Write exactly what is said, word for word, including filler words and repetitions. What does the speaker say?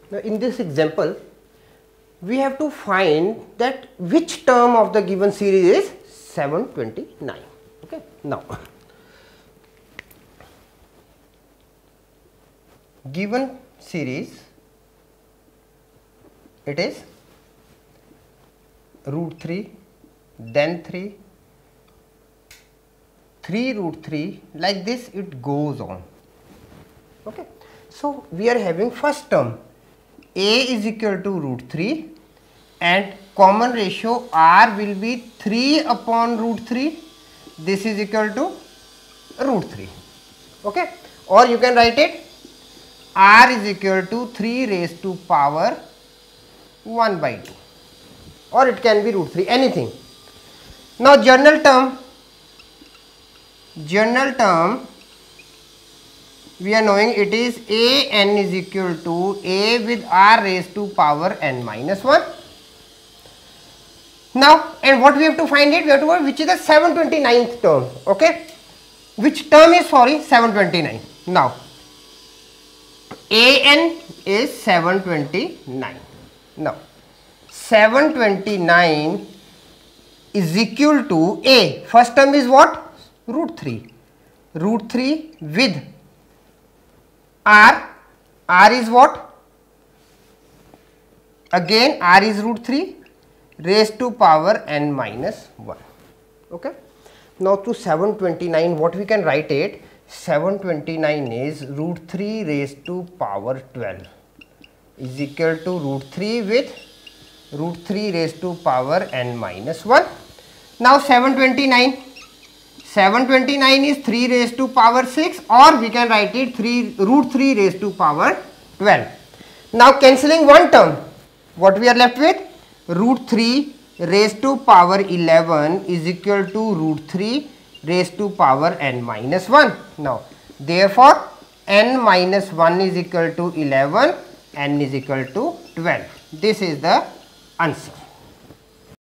Now in this example, we have to find that which term of the given series is seven twenty-nine. Okay. Now, given series, it is root three, then three, three root three, like this it goes on. Okay. So, we are having first term a is equal to root three and common ratio r will be three upon root three. This is equal to root three. Okay. Or you can write it r is equal to three raised to power one by two, or it can be root three, anything. Now general term, general term we are knowing it is a n is equal to a with r raised to power n minus one. Now, and what we have to find it, we have to find which is the seven twenty-ninth term. Okay, which term is, sorry, seven twenty-nine. Now a n is seven twenty-nine. Now seven twenty-nine is equal to a, first term is what, root three, root three with r, r is what, again r is root three raised to power n minus one. Okay. Now to seven twenty-nine, what we can write it, seven twenty-nine is root three raised to power twelve is equal to root three with root three raised to power n minus one. Now seven twenty-nine, seven twenty-nine is three raised to power six, or we can write it three root three raised to power twelve. Now cancelling one term, what we are left with, root three raised to power eleven is equal to root three raised to power n minus one. Now therefore n minus one is equal to eleven, n is equal to twelve. This is the answer.